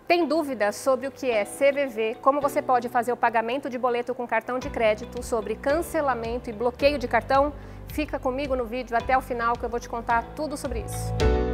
Tem dúvidas sobre o que é CVV, como você pode fazer o pagamento de boleto com cartão de crédito, sobre cancelamento e bloqueio de cartão? Fica comigo no vídeo até o final que eu vou te contar tudo sobre isso.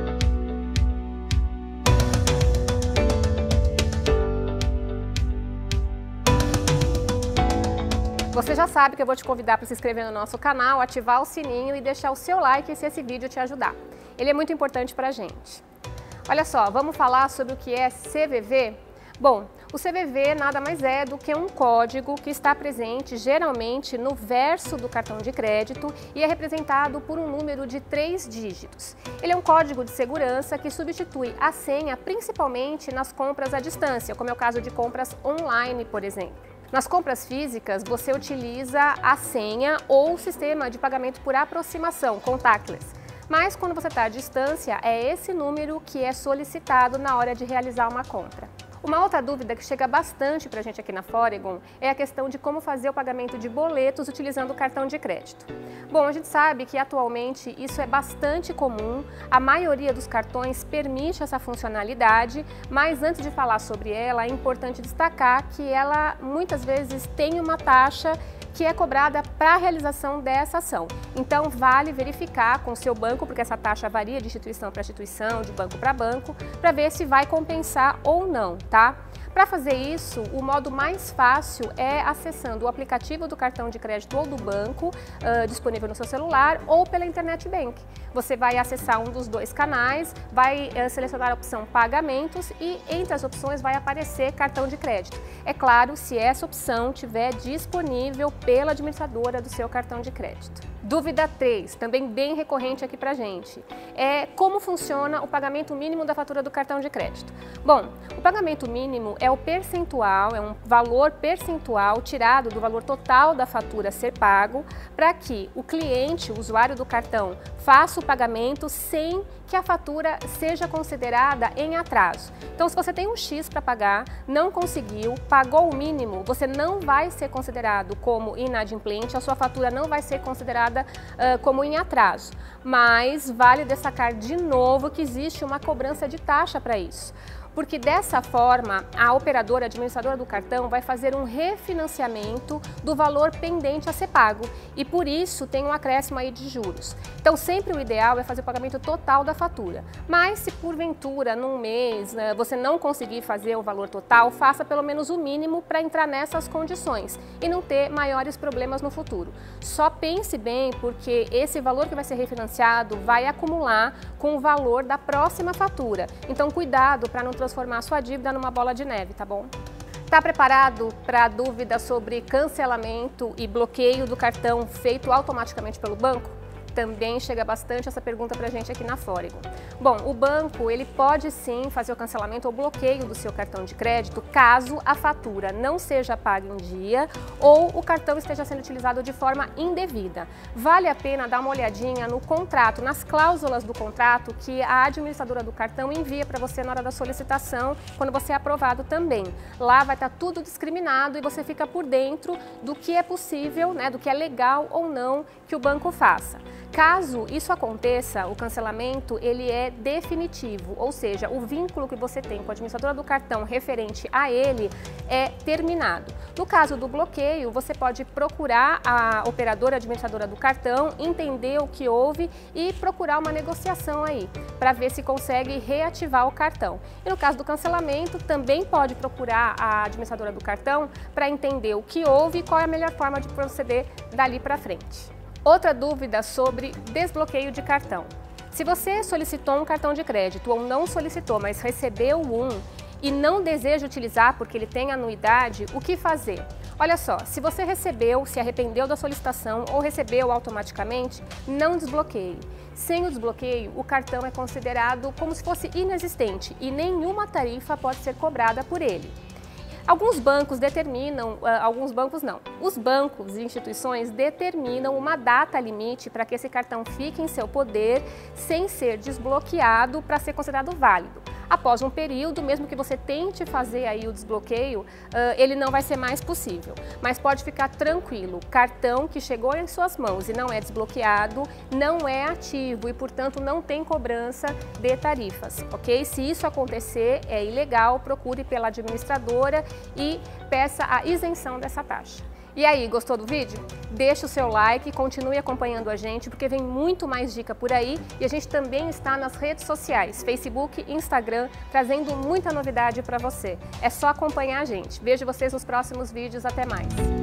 Você já sabe que eu vou te convidar para se inscrever no nosso canal, ativar o sininho e deixar o seu like se esse vídeo te ajudar. Ele é muito importante para a gente. Olha só, vamos falar sobre o que é CVV? Bom, o CVV nada mais é do que um código que está presente geralmente no verso do cartão de crédito e é representado por um número de 3 dígitos. Ele é um código de segurança que substitui a senha principalmente nas compras à distância, como é o caso de compras online, por exemplo. Nas compras físicas, você utiliza a senha ou o sistema de pagamento por aproximação, contactless. Mas quando você está à distância, é esse número que é solicitado na hora de realizar uma compra. Uma outra dúvida que chega bastante para a gente aqui na Foregon é a questão de como fazer o pagamento de boletos utilizando o cartão de crédito. Bom, a gente sabe que atualmente isso é bastante comum, a maioria dos cartões permite essa funcionalidade, mas antes de falar sobre ela, é importante destacar que ela muitas vezes tem uma taxa que é cobrada para a realização dessa ação. Então, vale verificar com o seu banco, porque essa taxa varia de instituição para instituição, de banco para banco, para ver se vai compensar ou não, tá? Para fazer isso, o modo mais fácil é acessando o aplicativo do cartão de crédito ou do banco, disponível no seu celular, ou pela Internet Bank. Você vai acessar um dos dois canais, vai selecionar a opção Pagamentos e entre as opções vai aparecer cartão de crédito. É claro, se essa opção estiver disponível pela administradora do seu cartão de crédito. Dúvida 3, também bem recorrente aqui pra gente, é como funciona o pagamento mínimo da fatura do cartão de crédito. Bom, o pagamento mínimo é o percentual, é um valor percentual tirado do valor total da fatura a ser pago para que o cliente, o usuário do cartão, faça o pagamento sem que a fatura seja considerada em atraso. Então, se você tem um X para pagar, não conseguiu, pagou o mínimo, você não vai ser considerado como inadimplente, a sua fatura não vai ser considerada como em atraso. Mas vale destacar de novo que existe uma cobrança de taxa para isso. Porque dessa forma, a operadora, administradora do cartão, vai fazer um refinanciamento do valor pendente a ser pago e por isso tem um acréscimo aí de juros. Então sempre o ideal é fazer o pagamento total da fatura, mas se porventura num mês você não conseguir fazer o valor total, faça pelo menos o mínimo para entrar nessas condições e não ter maiores problemas no futuro. Só pense bem porque esse valor que vai ser refinanciado vai acumular com o valor da próxima fatura. Então cuidado para não transformar a sua dívida numa bola de neve, tá bom? Tá preparado para a dúvida sobre cancelamento e bloqueio do cartão feito automaticamente pelo banco? Também chega bastante essa pergunta para a gente aqui na Foregon. Bom, o banco ele pode sim fazer o cancelamento ou bloqueio do seu cartão de crédito caso a fatura não seja paga em dia ou o cartão esteja sendo utilizado de forma indevida. Vale a pena dar uma olhadinha no contrato, nas cláusulas do contrato que a administradora do cartão envia para você na hora da solicitação, quando você é aprovado também. Lá vai estar tudo discriminado e você fica por dentro do que é possível, do que é legal ou não que o banco faça. Caso isso aconteça, o cancelamento ele é definitivo, ou seja, o vínculo que você tem com a administradora do cartão referente a ele é terminado. No caso do bloqueio, você pode procurar a operadora administradora do cartão, entender o que houve e procurar uma negociação aí, para ver se consegue reativar o cartão. E no caso do cancelamento, também pode procurar a administradora do cartão para entender o que houve e qual é a melhor forma de proceder dali para frente. Outra dúvida sobre desbloqueio de cartão. Se você solicitou um cartão de crédito ou não solicitou, mas recebeu um e não deseja utilizar porque ele tem anuidade, o que fazer? Olha só, se você recebeu, se arrependeu da solicitação ou recebeu automaticamente, não desbloqueie. Sem o desbloqueio, o cartão é considerado como se fosse inexistente e nenhuma tarifa pode ser cobrada por ele. Alguns bancos determinam, alguns bancos não. Os bancos e instituições determinam uma data limite para que esse cartão fique em seu poder sem ser desbloqueado para ser considerado válido. Após um período, mesmo que você tente fazer aí o desbloqueio, ele não vai ser mais possível. Mas pode ficar tranquilo, o cartão que chegou em suas mãos e não é desbloqueado, não é ativo e, portanto, não tem cobrança de tarifas, ok? Se isso acontecer, é ilegal, procure pela administradora e peça a isenção dessa taxa. E aí, gostou do vídeo? Deixa o seu like, continue acompanhando a gente, porque vem muito mais dica por aí e a gente também está nas redes sociais, Facebook e Instagram, trazendo muita novidade para você. É só acompanhar a gente. Vejo vocês nos próximos vídeos, até mais!